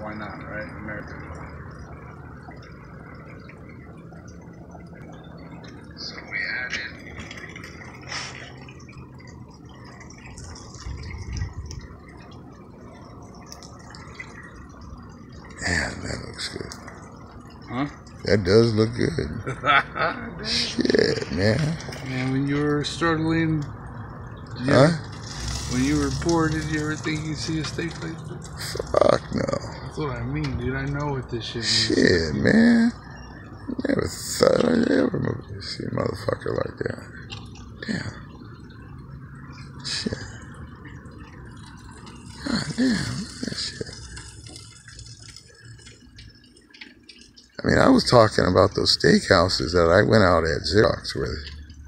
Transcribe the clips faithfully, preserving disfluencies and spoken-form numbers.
why not, right? America. So we added. Man, that looks good. Huh? That does look good. Shit, man. Man, when you were struggling, Huh? ever, when you were poor, did you ever think you'd see a steak like this? Fuck no. That's what I mean, dude. I know what this shit means. Shit, man. Never thought I'd ever see a motherfucker like that. Damn. Shit. God damn, look at that shit. I mean, I was talking about those steakhouses that I went out at Xerox with.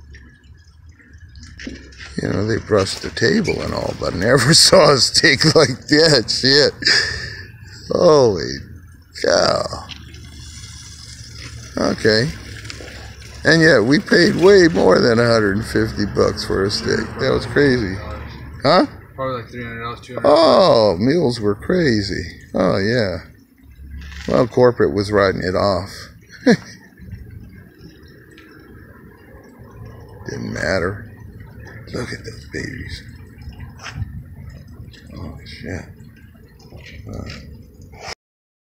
You know, they brushed the table and all, but I never saw a steak like that. Shit. Holy cow. Okay. And yet, we paid way more than one hundred fifty bucks for a steak. That was crazy. Huh? Probably like three hundred dollars, two hundred dollars. Oh, meals were crazy. Oh, yeah. Well, corporate was writing it off. Didn't matter. Look at those babies. Oh, shit. Uh,